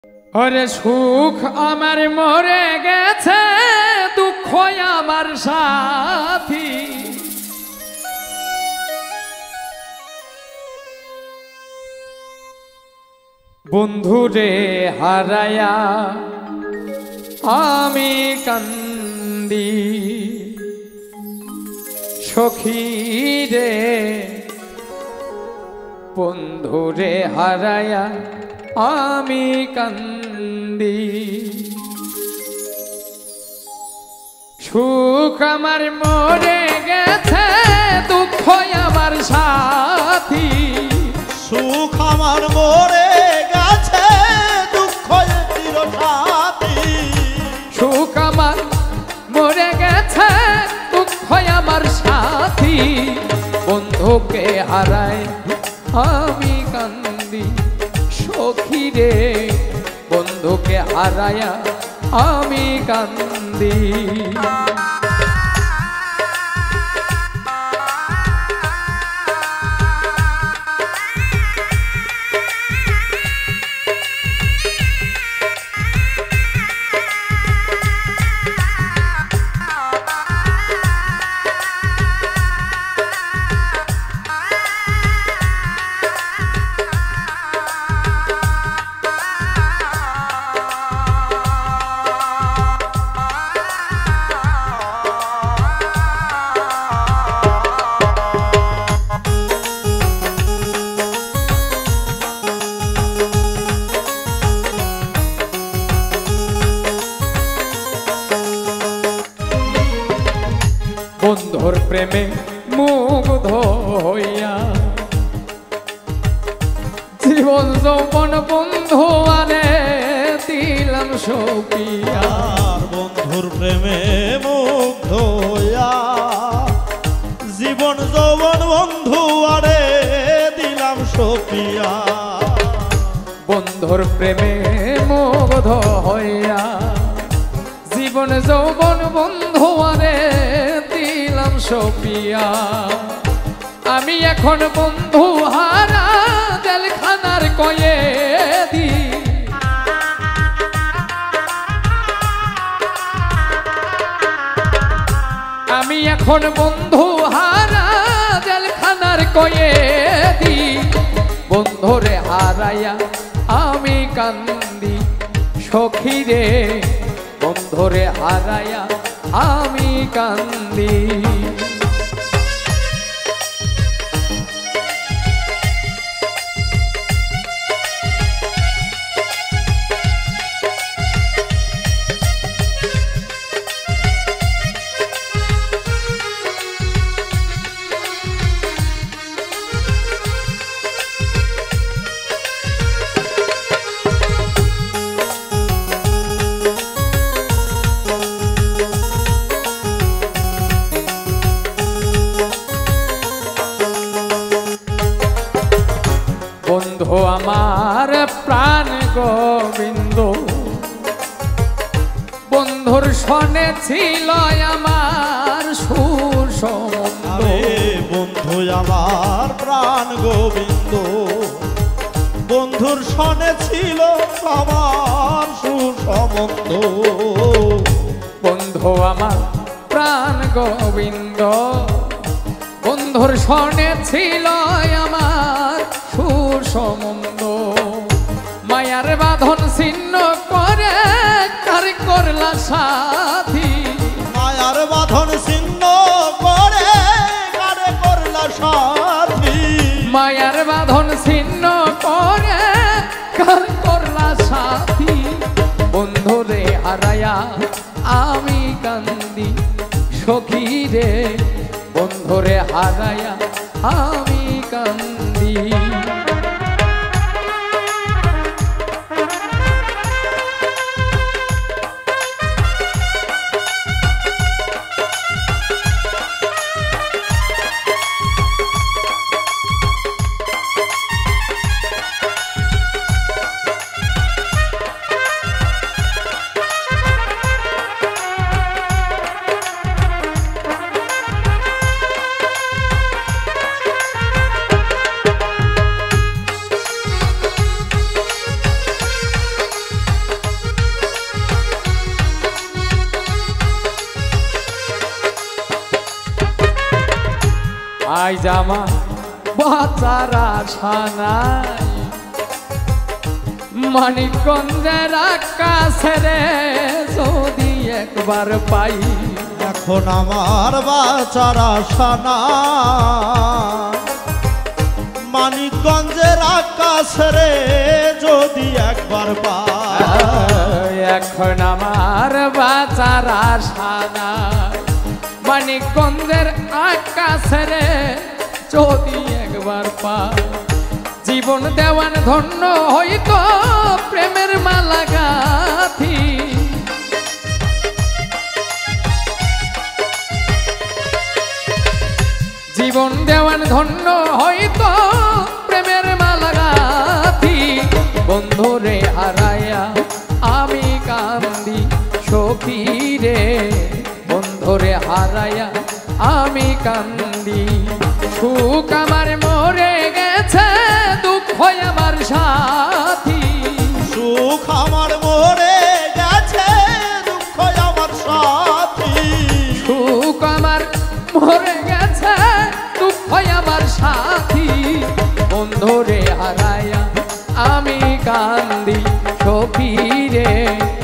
ওরে সুখ আমার মরে গেছে, দুঃখ আমার সাথী। বন্ধুরে হারায়া আমি কান্দি, সখী রে বন্ধুরে হারায়া আমি কান্দি। সুখ আমার মরে গেছে, দুঃখ আমার সাথী। সুখ আমার মরে গেছে, দুঃখ চিরসাথী। সুখ আমার মরে গেছে, দুঃখ আমার সাথী। বন্ধুকে হারায় আমি কান্দি, সখী রে বন্ধুকে হারায়া আমি কান্দি। বন্ধুর প্রেমে মুগ্ধ হইয়া জীবন যৌবন বন্ধু আনে দিলাম সপিয়া। বন্ধুর প্রেমে মুগ্ধ হইয়া জীবন যৌবন বন্ধু আরে দিলাম সপিয়া। বন্ধুর প্রেমে মুগ্ধ হইয়া জীবন যৌবন বন্ধু আনে দিলাম সপিয়া। আমি এখন বন্ধু হারা জেলখানার কয়েদি। আমি এখন বন্ধু হারা জেলখানার কয়েদি। বন্ধুরে হারাইয়া আমি কান্দি, সখী রে বন্ধুরে হারাইয়া আমি কান্দি। বন্ধু আমার প্রাণ গোবিন্দ, বন্ধুর সনে ছিল আমার সুর সম্বন্ধ। বন্ধু আমার প্রাণ গোবিন্দ, বন্ধুর সনে ছিল আমার সুসম্বন্ধ। বন্ধু আমার প্রাণ গোবিন্দ, বন্ধুর সনে ছিল আমার সুসম্বন্ধ। মায়ার বাঁধন ছিন্ন করে কার করলা সাথী। মায়ার বাঁধন ছিন্ন করে কার করলা সাথী। মায়ার বাঁধন ছিন্ন করে কার করলা সাথী। বন্ধুরে হারায়া আমি কান্দি, সখী রে বন্ধুরে হারায়া আমি কান্দি। আইজ আমার বাঁচার আশা নাই মানিকগঞ্জের আকাশে রে যদি একবার পাই এখন আমার বাঁচার আশা নাই মানিকগঞ্জের আকাশ রে যদি একবার পাই এখন আমার বাঁচার আশা নাই মানিকগঞ্জের আকাশে রে যদি একবার পাই জীবন দেওয়ান ধন্য হইতো প্রেমের মালা গাথি জীবন দেওয়ান ধন্য হইতো প্রেমের মালা গাথি বন্ধুরে হারাইয়া আমি কান্দি সখী রে বন্ধুরে হারাইয়া আমি কান্দি সুখ আমার মরে গেছে দুঃখ আমার সাথী সুখ আমার মরে গেছে দুঃখ আমার সাথী সুখ আমার মরে গেছে দুঃখ আমার সাথী বন্ধুরে হারাইয়া আমি কান্দি সখী রে